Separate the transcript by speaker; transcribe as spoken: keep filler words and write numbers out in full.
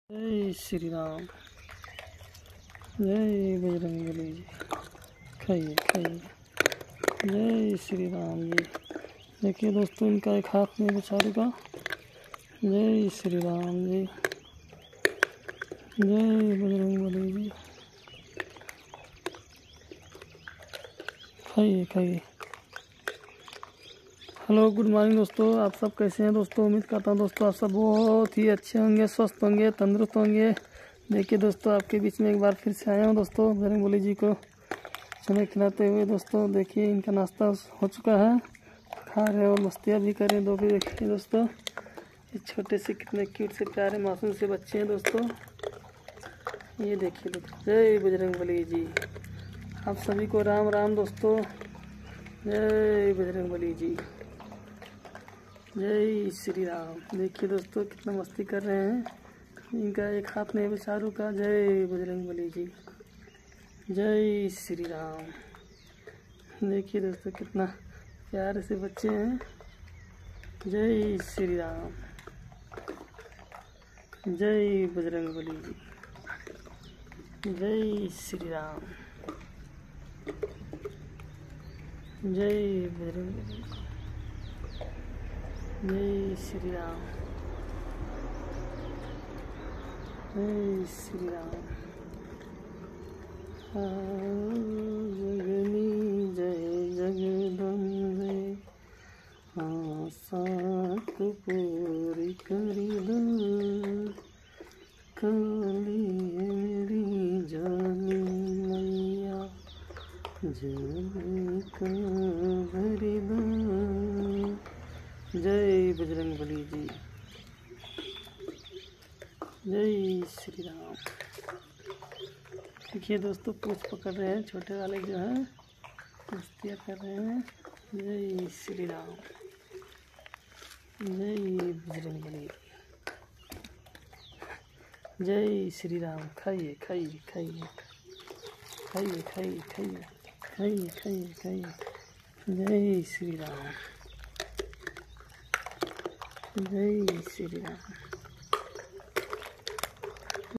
Speaker 1: जय श्री राम। जय बजरंगबली जी। खाइए खाइए। जय श्री राम जी। देखिए दोस्तों, इनका एक हाथ में बेचारे का। जय श्री राम जी। जय बजरंगबली जी। खाइए खाइए। हेलो, गुड मॉर्निंग दोस्तों। आप सब कैसे हैं दोस्तों? उम्मीद करता हूँ दोस्तों आप सब बहुत ही अच्छे होंगे, स्वस्थ होंगे, तंदुरुस्त होंगे। देखिए दोस्तों, आपके बीच में एक बार फिर से आया हूँ दोस्तों, बजरंगबली जी को चने खिलाते हुए। दोस्तों देखिए, इनका नाश्ता हो चुका है, खा रहे और मस्तियाँ भी कर रहे हैं। दो भी देखिए दोस्तों, ये छोटे से कितने क्यूट से प्यारे मासूम से बच्चे हैं दोस्तों। ये देखिए दोस्तों, जय बजरंगबली जी। आप सभी को राम राम दोस्तों। जय बजरंगबली जी। जय श्री राम। देखिए दोस्तों, कितना मस्ती कर रहे हैं। इनका एक हाथ में बेचारू का। जय बजरंगबली जी। जय श्री राम। देखिए दोस्तों, कितना प्यारे से बच्चे हैं। जय श्री राम। जय बजरंगबली जी। जय श्री राम। जय बजरंगबली जी। जय श्री राम। जय श्री राम। जगनी जय जगदम्बे, आसात पूरी करी दो, काली मेरी जानी मैया, जय का भरी दो। जय बजरंगबली जी। जय श्री राम। देखिए दोस्तों, पूछ पकड़ रहे हैं छोटे वाले जो हैं, मस्तियाँ कर रहे हैं। जय श्री राम। जय बजरंगबली। जय श्री राम। खाइए खाइए खाइए खाइए खाइए खाइए खाइए खाइए खाइए। जय श्री राम। जय श्री राम।